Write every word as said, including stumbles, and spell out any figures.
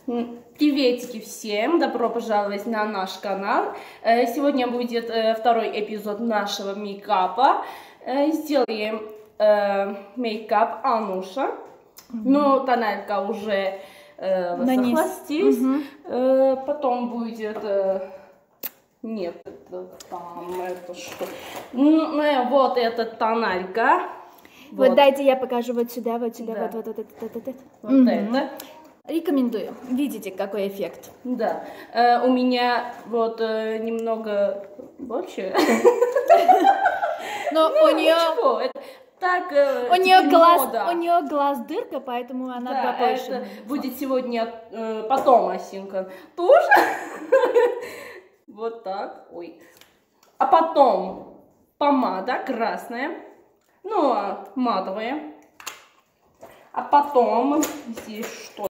Приветики всем, добро пожаловать на наш канал. Сегодня будет второй эпизод нашего мейкапа. Сделаем мейкап Ануша. Но тональка уже высохла здесь. Угу. Потом будет... Нет, это там, это что? Ну, вот эта тональка. Вот, вот дайте я покажу вот сюда, вот сюда, да. вот, вот, вот, вот, вот, вот, вот угу. это. Рекомендую. Видите, какой эффект? Да. Э, у меня вот э, немного больше. Но у нее... Так, у нее глаз, у нее глаз дырка, поэтому она да, побольше. Это будет сегодня э, потом осинка тоже. Вот так. Ой. А потом помада красная, ну матовая. А потом здесь что?